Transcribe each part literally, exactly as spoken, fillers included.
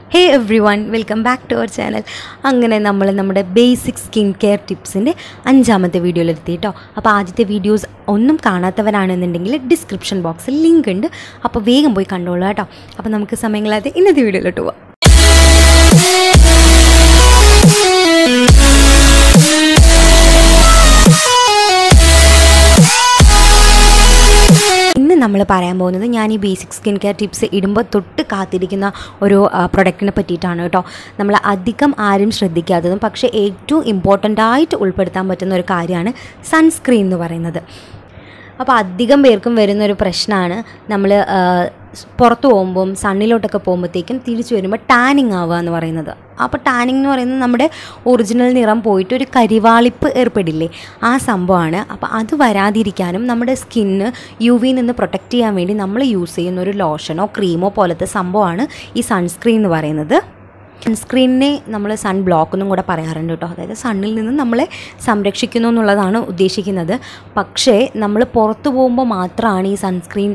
Hey everyone, welcome back to our channel. അങ്ങനെ നമ്മൾ നമ്മുടെ ബേസിക് സ്കിൻ കെയർ ടിപ്സിൻ്റെ അഞ്ചാമത്തെ വീഡിയോയിലെത്തി കേട്ടോ. അപ്പോൾ ആദ്യത്തെ വീഡിയോസ് ഒന്നും കാണാത്തവരാണെന്നുണ്ടെങ്കിൽ ഡിസ്ക്രിപ്ഷൻ ബോക്സിൽ ലിങ്ക് ഉണ്ട്, അപ്പോൾ വേഗം പോയി കണ്ടോളൂ കേട്ടോ. അപ്പോൾ നമുക്ക് സമയങ്ങളാതെ ഇന്നത്തെ വീഡിയോയിലോട്ട് പോവാം. നമ്മൾ പറയാൻ പോകുന്നത് ഞാൻ ഈ ബേസിക് സ്കിൻ കെയർ ടിപ്സ് ഇടുമ്പോൾ തൊട്ട് കാത്തിരിക്കുന്ന ഒരു പ്രൊഡക്റ്റിനെ പറ്റിയിട്ടാണ് കേട്ടോ. നമ്മൾ അധികം ആരും ശ്രദ്ധിക്കാത്തതും പക്ഷേ ഏറ്റവും ഇമ്പോർട്ടൻ്റ് ആയിട്ട് ഉൾപ്പെടുത്താൻ പറ്റുന്ന ഒരു കാര്യമാണ് സൺസ്ക്രീൻ എന്ന് പറയുന്നത്. അപ്പോൾ അധികം പേർക്കും വരുന്നൊരു പ്രശ്നമാണ് നമ്മൾ പുറത്ത് പോകുമ്പം സണ്ണിലോട്ടൊക്കെ പോകുമ്പോഴത്തേക്കും തിരിച്ചു വരുമ്പോൾ ടാനിങ് ആവുക എന്ന് പറയുന്നത്. അപ്പോൾ ടാനിങ് എന്ന് പറയുന്നത് നമ്മുടെ ഒറിജിനൽ നിറം പോയിട്ട് ഒരു കരിവാളിപ്പ് ഏർപ്പെടില്ലേ, ആ സംഭവമാണ്. അപ്പോൾ അത് വരാതിരിക്കാനും നമ്മുടെ സ്കിന്ന് യു വിയിൽ നിന്ന് പ്രൊട്ടക്റ്റ് ചെയ്യാൻ വേണ്ടി നമ്മൾ യൂസ് ചെയ്യുന്ന ഒരു ലോഷനോ ക്രീമോ പോലത്തെ സംഭവമാണ് ഈ സൺസ്ക്രീൻ എന്ന് പറയുന്നത്. സൺസ്ക്രീനിനെ നമ്മൾ സൺ ബ്ലോക്ക് എന്നും കൂടെ പറയാറുണ്ട് കേട്ടോ. അതായത് സണ്ണിൽ നിന്ന് നമ്മളെ സംരക്ഷിക്കുന്നു എന്നുള്ളതാണ് ഉദ്ദേശിക്കുന്നത്. പക്ഷേ നമ്മൾ പുറത്ത് പോകുമ്പോൾ മാത്രമാണ് ഈ സൺസ്ക്രീൻ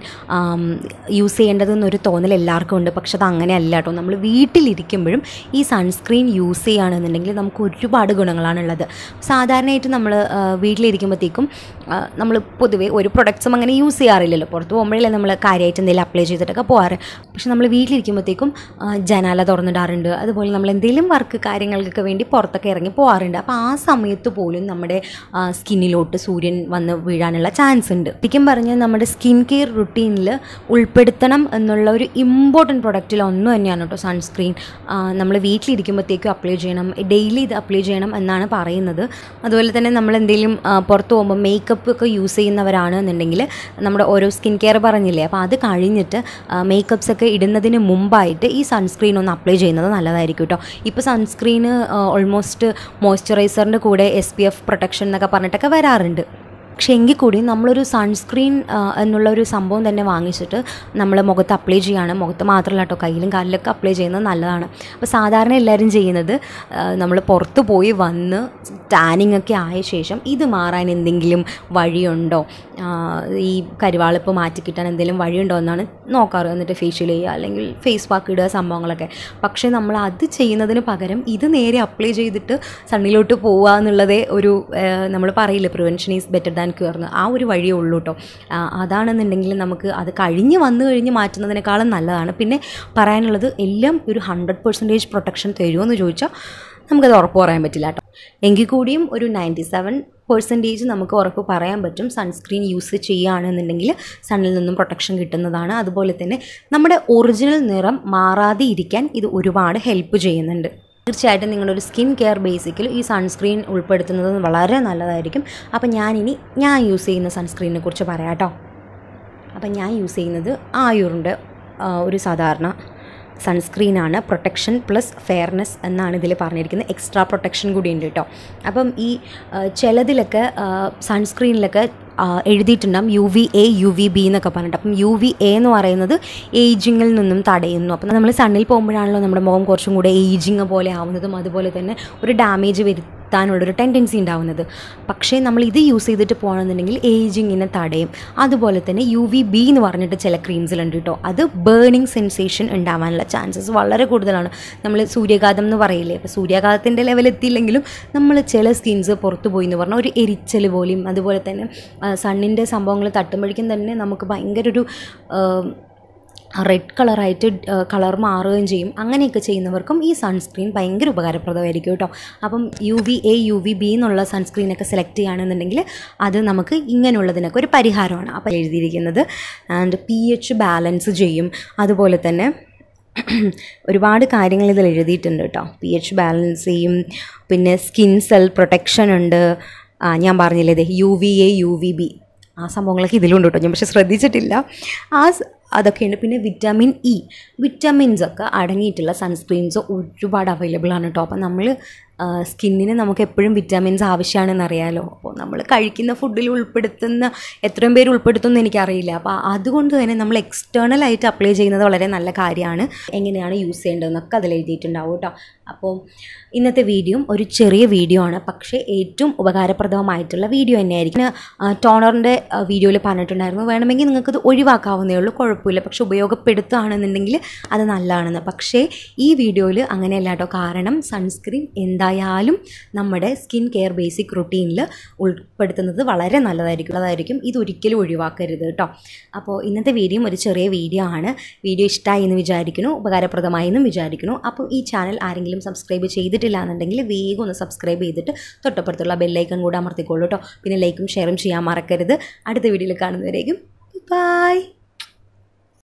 യൂസ് ചെയ്യേണ്ടതെന്നൊരു തോന്നൽ എല്ലാവർക്കും ഉണ്ട്. പക്ഷെ അത് അങ്ങനെയല്ല കേട്ടോ. നമ്മൾ വീട്ടിലിരിക്കുമ്പോഴും ഈ സൺസ്ക്രീൻ യൂസ് ചെയ്യുകയാണെന്നുണ്ടെങ്കിൽ നമുക്ക് ഒരുപാട് ഗുണങ്ങളാണുള്ളത്. സാധാരണയായിട്ട് നമ്മൾ വീട്ടിലിരിക്കുമ്പോഴത്തേക്കും നമ്മൾ പൊതുവേ ഒരു പ്രൊഡക്ട്സും അങ്ങനെ യൂസ് ചെയ്യാറില്ലല്ലോ. പുറത്ത് പോകുമ്പോഴല്ലേ നമ്മൾ കാര്യമായിട്ട് എന്തെങ്കിലും അപ്ലൈ ചെയ്തിട്ടൊക്കെ പോകാറ്. പക്ഷെ നമ്മൾ വീട്ടിലിരിക്കുമ്പോഴത്തേക്കും ജനാല തുറന്നിടാറുണ്ട്. അതുപോലെ നമ്മൾ എന്തെങ്കിലും വർക്ക് കാര്യങ്ങൾക്കൊക്കെ വേണ്ടി പുറത്തൊക്കെ ഇറങ്ങി പോകാറുണ്ട്. അപ്പോൾ ആ സമയത്ത് പോലും നമ്മുടെ സ്കിന്നിലോട്ട് സൂര്യൻ വന്ന് വീഴാനുള്ള ചാൻസ് ഉണ്ട്. ശരിക്കും പറഞ്ഞാൽ നമ്മുടെ സ്കിൻ കെയർ റുട്ടീനിൽ ഉൾപ്പെടുത്തണം എന്നുള്ള ഒരു ഇമ്പോർട്ടൻറ്റ് പ്രൊഡക്റ്റിൽ ഒന്ന് തന്നെയാണ് കേട്ടോ സൺസ്ക്രീൻ. നമ്മൾ വീട്ടിലിരിക്കുമ്പോഴത്തേക്കും അപ്ലൈ ചെയ്യണം, ഡെയിലി ഇത് അപ്ലൈ ചെയ്യണം എന്നാണ് പറയുന്നത്. അതുപോലെ തന്നെ നമ്മൾ എന്തെങ്കിലും പുറത്ത് പോകുമ്പോൾ മേക്കപ്പ് ഒക്കെ യൂസ് ചെയ്യുന്നവരാണ് എന്നുണ്ടെങ്കിൽ നമ്മുടെ ഓരോ സ്കിൻ കെയർ പറഞ്ഞില്ലേ, അപ്പോൾ അത് കഴിഞ്ഞിട്ട് മേക്കപ്പ്സ് ഒക്കെ ഇടുന്നതിന് മുമ്പായിട്ട് ഈ സൺസ്ക്രീൻ ഒന്ന് അപ്ലൈ ചെയ്യുന്നത് നല്ലതായിരിക്കും കേട്ടോ. ഇപ്പോൾ സൺസ്ക്രീന് ഓൾമോസ്റ്റ് മോയ്സ്ചറൈസറിൻ്റെ കൂടെ എസ് പി എഫ് പ്രൊട്ടക്ഷൻ എന്നൊക്കെ പറഞ്ഞിട്ടൊക്കെ വരാറുണ്ട്. പക്ഷേ എങ്കിൽ കൂടി നമ്മളൊരു സൺസ്ക്രീൻ എന്നുള്ളൊരു സംഭവം തന്നെ വാങ്ങിച്ചിട്ട് നമ്മൾ മുഖത്ത് അപ്ലൈ ചെയ്യുകയാണ്. മുഖത്ത് മാത്രമല്ല കേട്ടോ, കയ്യിലും കാലിലൊക്കെ അപ്ലൈ ചെയ്യുന്നത് നല്ലതാണ്. അപ്പോൾ സാധാരണ എല്ലാവരും ചെയ്യുന്നത് നമ്മൾ പുറത്ത് പോയി വന്ന് ടാനിങ് ഒക്കെ ആയ ശേഷം ഇത് മാറാൻ എന്തെങ്കിലും വഴിയുണ്ടോ, ഈ കരിവാളിപ്പ് മാറ്റി കിട്ടാൻ എന്തെങ്കിലും വഴിയുണ്ടോ എന്നാണ് നോക്കാറ്. എന്നിട്ട് ഫേഷ്യൽ ചെയ്യുക അല്ലെങ്കിൽ ഫേസ് പാക്ക് ഇടുക സംഭവങ്ങളൊക്കെ. പക്ഷേ നമ്മൾ അത് ചെയ്യുന്നതിന് പകരം ഇത് നേരെ അപ്ലൈ ചെയ്തിട്ട് സണ്ണിലോട്ട് പോവുക എന്നുള്ളതേ ഒരു നമ്മൾ പറയില്ലേ, പ്രിവെൻഷൻ ഈസ് ബെറ്റർ ദാൻ ക്യൂർന്ന്, ആ ഒരു വഴിയേ ഉള്ളൂ കേട്ടോ. അതാണെന്നുണ്ടെങ്കിൽ നമുക്ക് അത് കഴിഞ്ഞ് വന്നു കഴിഞ്ഞ് മാറ്റുന്നതിനേക്കാളും നല്ലതാണ്. പിന്നെ പറയാനുള്ളത് എല്ലാം ഒരു ഹൺഡ്രഡ് പെർസെൻറ്റേജ് പ്രൊട്ടക്ഷൻ തരുമോ ചോദിച്ചാൽ നമുക്കത് ഉറപ്പ് പറയാൻ പറ്റില്ല കേട്ടോ. എങ്കിൽ കൂടിയും ഒരു നയൻറ്റി സെവൻ പെർസെൻറ്റേജ് നമുക്ക് ഉറപ്പ് പറയാൻ പറ്റും. സൺസ്ക്രീൻ യൂസ് ചെയ്യുകയാണെന്നുണ്ടെങ്കിൽ സണ്ണിൽ നിന്നും പ്രൊട്ടക്ഷൻ കിട്ടുന്നതാണ്. അതുപോലെ തന്നെ നമ്മുടെ ഒറിജിനൽ നിറം മാറാതെ ഇരിക്കാൻ ഇത് ഒരുപാട് ഹെൽപ്പ് ചെയ്യുന്നുണ്ട്. തീർച്ചയായിട്ടും നിങ്ങളുടെ ഒരു സ്കിൻ കെയർ ബേസിക്കിൽ ഈ സൺസ്ക്രീൻ ഉൾപ്പെടുത്തുന്നത് വളരെ നല്ലതായിരിക്കും. അപ്പം ഞാനിനി ഞാൻ യൂസ് ചെയ്യുന്ന സൺസ്ക്രീനിനെ കുറിച്ച് പറയാം കേട്ടോ. അപ്പം ഞാൻ യൂസ് ചെയ്യുന്നത് ആയുറിൻ്റെ ഒരു സാധാരണ സൺസ്ക്രീനാണ്. പ്രൊട്ടക്ഷൻ പ്ലസ് ഫെയർനെസ് എന്നാണ് ഇതിൽ പറഞ്ഞിരിക്കുന്നത്. എക്സ്ട്രാ പ്രൊട്ടക്ഷൻ കൂടി ഉണ്ട് കേട്ടോ. അപ്പം ഈ ചിലതിലൊക്കെ സൺസ്ക്രീനിലൊക്കെ എഴുതിയിട്ടുണ്ടാകും U V A U V B എന്നൊക്കെ പറഞ്ഞിട്ട്. അപ്പം യു വി എ എന്ന് പറയുന്നത് ഏജിങ്ങിൽ നിന്നും തടയുന്നു. അപ്പം നമ്മൾ സണ്ണിൽ പോകുമ്പോഴാണല്ലോ നമ്മുടെ മുഖം കുറച്ചും കൂടെ ഏജിങ് പോലെ ആവുന്നതും അതുപോലെ തന്നെ ഒരു ഡാമേജ് വരുത്താനുള്ളൊരു ടെൻഡൻസി ഉണ്ടാവുന്നത്. പക്ഷേ നമ്മൾ ഇത് യൂസ് ചെയ്തിട്ട് പോകണമെന്നുണ്ടെങ്കിൽ ഏജിങ്ങിനെ തടയും. അതുപോലെ തന്നെ യു വി ബി എന്ന് പറഞ്ഞിട്ട് ചില ക്രീംസിലുണ്ട് കേട്ടോ. അത് ബേണിങ് സെൻസേഷൻ ഉണ്ടാവാനുള്ള ചാൻസസ് വളരെ കൂടുതലാണ്. നമ്മൾ സൂര്യാഘാതം എന്ന് പറയില്ലേ, അപ്പോൾ സൂര്യാഘാതത്തിൻ്റെ ലെവലെത്തിയില്ലെങ്കിലും നമ്മൾ ചില സ്കിൻസ് പുറത്ത് പോയി എന്ന് പറഞ്ഞാൽ ഒരു എരിച്ചൽ പോലെയും അതുപോലെ തന്നെ സണ്ണിൻ്റെ സംഭവങ്ങൾ തട്ടുമ്പോഴേക്കും തന്നെ നമുക്ക് ഭയങ്കര ഒരു റെഡ് കളറായിട്ട് കളർ മാറുകയും ചെയ്യും. അങ്ങനെയൊക്കെ ചെയ്യുന്നവർക്കും ഈ സൺസ്ക്രീൻ ഭയങ്കര ഉപകാരപ്രദമായിരിക്കും കേട്ടോ. അപ്പം U V A U V B എന്നുള്ള സൺസ്ക്രീനൊക്കെ സെലക്ട് ചെയ്യുകയാണെന്നുണ്ടെങ്കിൽ അത് നമുക്ക് ഇങ്ങനെയുള്ളതിനൊക്കെ ഒരു പരിഹാരമാണ്. അപ്പോൾ എഴുതിയിരിക്കുന്നത് ആൻഡ് പി എച്ച് ബാലൻസ് ചെയ്യും. അതുപോലെ തന്നെ ഒരുപാട് കാര്യങ്ങൾ ഇതിൽ എഴുതിയിട്ടുണ്ട് കേട്ടോ. പി എച്ച് ബാലൻസ് ചെയ്യും, പിന്നെ സ്കിൻ സെൽ പ്രൊട്ടക്ഷൻ ഉണ്ട്. ഞാൻ പറഞ്ഞില്ലേ ഇത് U V A U V B ആ സംഭവങ്ങളൊക്കെ ഇതിലുണ്ട് കേട്ടോ. ഞാൻ പക്ഷേ ശ്രദ്ധിച്ചിട്ടില്ല. ആ അതൊക്കെയുണ്ട്. പിന്നെ വിറ്റാമിൻ ഇ വിറ്റാമിൻസൊക്കെ അടങ്ങിയിട്ടുള്ള സൺസ്ക്രീൻസ് ഒരുപാട് അവൈലബിൾ ആണ് കേട്ടോ. അപ്പം നമ്മൾ സ്കിന്നിന് നമുക്ക് എപ്പോഴും വിറ്റാമിൻസ് ആവശ്യമാണെന്ന് അറിയാമല്ലോ. അപ്പോൾ നമ്മൾ കഴിക്കുന്ന ഫുഡിൽ ഉൾപ്പെടുത്തുന്ന എത്രയും പേര് ഉൾപ്പെടുത്തുമെന്ന് എനിക്കറിയില്ല. അപ്പോൾ അതുകൊണ്ട് തന്നെ നമ്മൾ എക്സ്റ്റേണലായിട്ട് അപ്ലൈ ചെയ്യുന്നത് വളരെ നല്ല കാര്യമാണ്. എങ്ങനെയാണ് യൂസ് ചെയ്യേണ്ടതെന്നൊക്കെ അതിൽ എഴുതിയിട്ടുണ്ടാവും കേട്ടോ. അപ്പോൾ ഇന്നത്തെ വീഡിയോ ഒരു ചെറിയ വീഡിയോ ആണ്, പക്ഷേ ഏറ്റവും ഉപകാരപ്രദമായിട്ടുള്ള വീഡിയോ തന്നെയായിരിക്കും. ടോണറിൻ്റെ വീഡിയോയിൽ പറഞ്ഞിട്ടുണ്ടായിരുന്നു വേണമെങ്കിൽ നിങ്ങൾക്കത് ഒഴിവാക്കാവുന്നേ ഉള്ളൂ, കുഴപ്പമില്ല, പക്ഷെ ഉപയോഗപ്പെടുത്തുകയാണെന്നുണ്ടെങ്കിൽ അത് നല്ലതാണെന്ന്. പക്ഷേ ഈ വീഡിയോയിൽ അങ്ങനെയല്ല കേട്ടോ. കാരണം സൺസ്ക്രീൻ എന്തായാലും നമ്മുടെ സ്കിൻ കെയർ ബേസിക് റുട്ടീനിൽ ഉൾപ്പെടുത്തുന്നത് വളരെ നല്ലതായിരിക്കും അതായിരിക്കും ഇതൊരിക്കലും ഒഴിവാക്കരുത് കേട്ടോ. അപ്പോൾ ഇന്നത്തെ വീഡിയോ ഒരു ചെറിയ വീഡിയോ ആണ്. വീഡിയോ ഇഷ്ടമായി എന്ന് വിചാരിക്കുന്നു, ഉപകാരപ്രദമായി എന്നും വിചാരിക്കുന്നു. അപ്പോൾ ഈ ചാനൽ ആരെങ്കിലും സബ്സ്ക്രൈബ് ചെയ്തിട്ടില്ല എന്നുണ്ടെങ്കിൽ വേഗം ഒന്ന് സബ്സ്ക്രൈബ് ചെയ്തിട്ട് തൊട്ടപ്പുറത്തുള്ള ബെല്ലൈക്കൺ കൂടെ അമർത്തിക്കോളൂ കേട്ടോ. പിന്നെ ലൈക്കും ഷെയറും ചെയ്യാൻ മറക്കരുത്. അടുത്ത വീഡിയോയിൽ കാണുന്നവരേക്കും ബൈ.